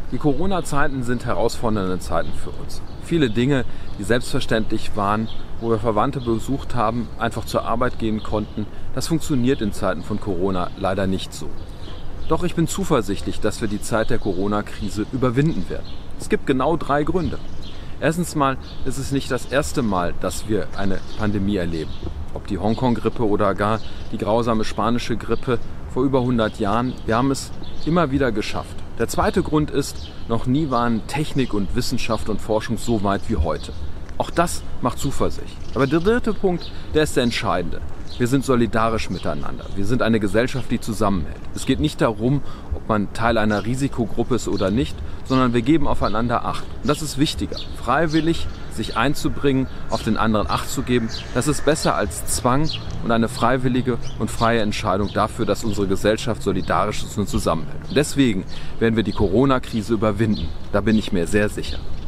Die Corona-Zeiten sind herausfordernde Zeiten für uns. Viele Dinge, die selbstverständlich waren, wo wir Verwandte besucht haben, einfach zur Arbeit gehen konnten, das funktioniert in Zeiten von Corona leider nicht so. Doch ich bin zuversichtlich, dass wir die Zeit der Corona-Krise überwinden werden. Es gibt genau 3 Gründe. Erstens mal ist es nicht das erste Mal, dass wir eine Pandemie erleben. Ob die Hongkong-Grippe oder gar die grausame spanische Grippe vor über 100 Jahren, wir haben es immer wieder geschafft. Der zweite Grund ist, noch nie waren Technik und Wissenschaft und Forschung so weit wie heute. Auch das macht Zuversicht. Aber der dritte Punkt, der ist der entscheidende. Wir sind solidarisch miteinander. Wir sind eine Gesellschaft, die zusammenhält. Es geht nicht darum, ob man Teil einer Risikogruppe ist oder nicht, sondern wir geben aufeinander Acht. Und das ist wichtiger. Freiwillig sich einzubringen, auf den anderen Acht zu geben, das ist besser als Zwang und eine freiwillige und freie Entscheidung dafür, dass unsere Gesellschaft solidarisch ist und zusammenhält. Und deswegen werden wir die Corona-Krise überwinden. Da bin ich mir sehr sicher.